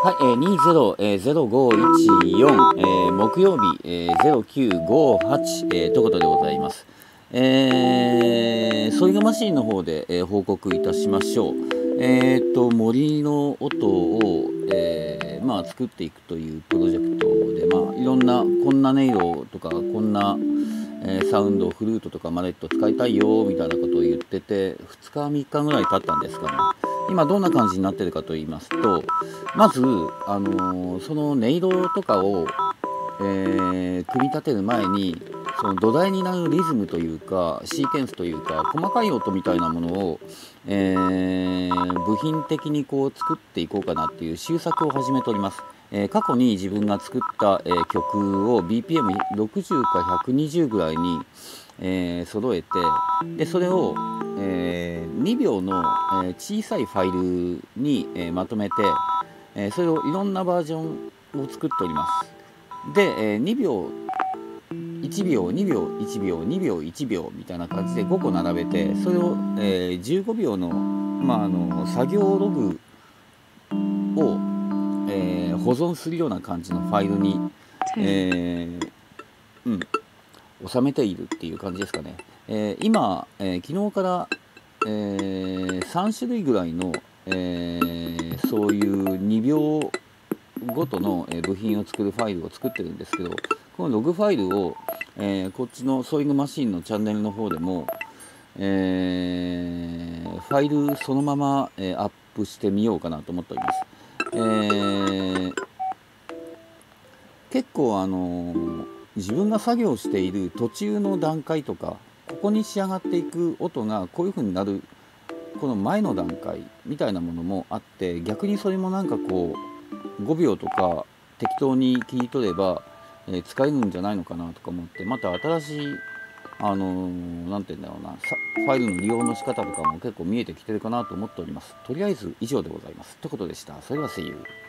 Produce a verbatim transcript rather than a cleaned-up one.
はい、えー、にじゅう、えー、ゼロごいちよん、えー、木曜日、えー、ゼロきゅうごはち、えー、ということでございます。えー、ソイグマシーンの方で、えー、報告いたしましょう。えー、と森の音を、えーまあ、作っていくというプロジェクトで、まあ、いろんなこんな音色とかこんな、えー、サウンドフルートとかマレット使いたいよみたいなことを言っててふつかみっかぐらい経ったんですかね。今どんな感じになってるかと言いますと、まず、あのーその音色とかを、えー組み立てる前にその土台になるリズムというかシーケンスというか細かい音みたいなものを、えー部品的にこう作っていこうかなっていう修作を始めております。えー過去に自分が作った、えー曲を ビーピーエムろくじゅう かひゃくにじゅうぐらいに、えー揃えて、でそれを、えーにびょうの、えー小さいファイルに、えーまとめて、えーそれをいろんなバージョンを作っております。で、えーにびょういちびょうにびょういちびょうにびょういちびょうみたいな感じでごこ並べて、それを、えーじゅうごびょうの、まあ、あの作業ログを、えー保存するような感じのファイルに、えーうん、収めているっていう感じですかね。えー今、えー昨日から、えーさんしゅるいぐらいの、えーそういうにびょうごとの、えー部品を作るファイルを作ってるんですけど、このログファイルを、えーこっちのソーイングマシンのチャンネルの方でも、えーファイルそのまま、えーアップしてみようかなと思っております。えー結構あのー自分が作業している途中の段階とかここに仕上がっていく音がこういう風になるこの前の段階みたいなものもあって、逆にそれもなんかこうごびょうとか適当に聞いとれば、えー使えるんじゃないのかなとか思って、また新しいあのーなんて言うんだろうな、さファイルの利用の仕方とかも結構見えてきてるかなと思っております。とりあえず以上でございます。ということでした。それでは See you。